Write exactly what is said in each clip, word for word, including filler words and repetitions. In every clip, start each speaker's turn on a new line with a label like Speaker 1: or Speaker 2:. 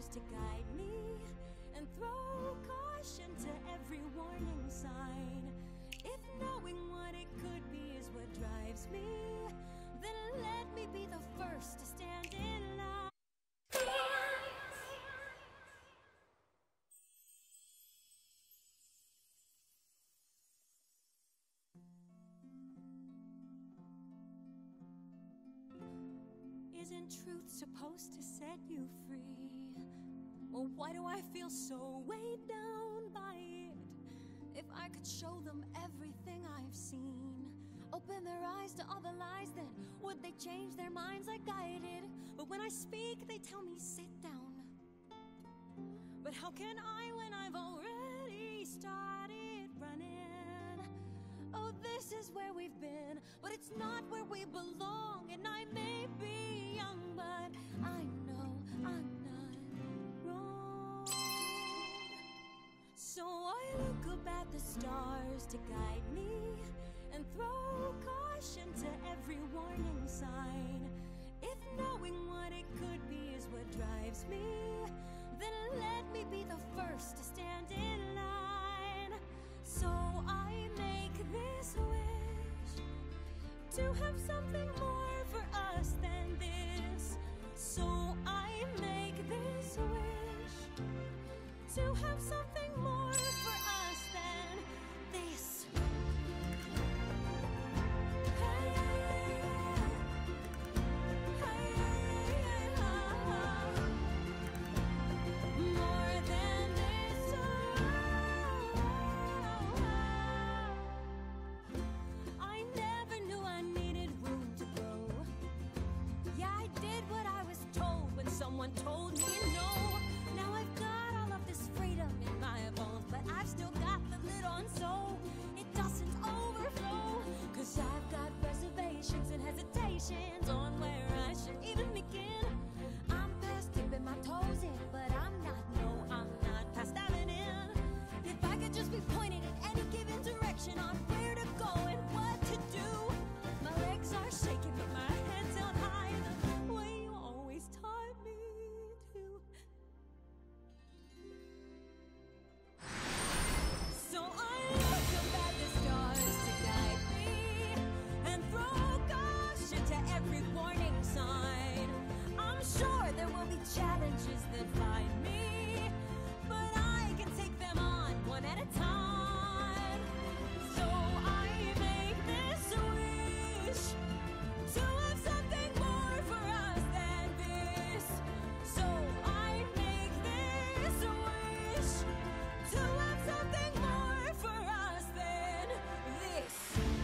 Speaker 1: stars to guide me, and throw caution to every warning sign. If knowing what it could be is what drives me, then let me be the first to stand in line. Isn't truth supposed to set you free? Well, why do I feel so weighed down by it? If I could show them everything I've seen, open their eyes to all the lies, then would they change their minds like I did? But when I speak, they tell me sit down. But how can I when I've already started running? Oh, this is where we've been, but it's not where we belong. And I may be young, but I know I'm not wrong. So I look up at the stars to guide me, and throw caution to every warning sign. If knowing what it could be is what drives me, then let me be the first to stand in line. So I make this wish to have something more for us than this. So I make this wish to have something more for us than this. More than this. I never knew I needed room to grow. Yeah, I did what I was told when someone told me no. Now I've got all of this freedom in my bones, but I've still got the lid on so it doesn't overflow. Cause I've got reservations and hesitations on where I should even begin. I'm past dipping my toes in, but I'm not, no, I'm not past diving in. If I could just be pointed in any given direction on where to go and what to do. My legs are shaking, but my head's held high the way you always taught me to. So I look up at the stars to guide me, and throw caution to every warning sign. I'm sure there will be challenges that find me, but I can take them on one at a time. So I make this wish to have something more for us than this. So I make this wish to have something more for us than this.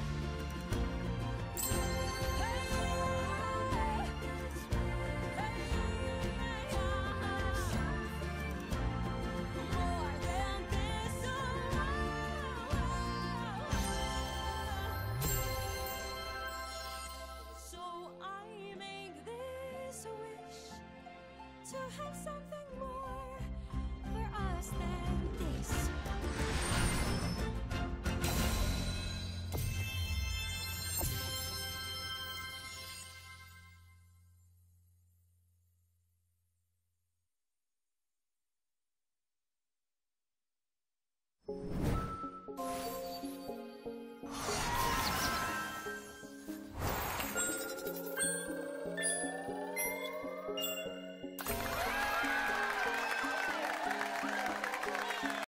Speaker 1: More than this. So I make this wish to have something more for us than this.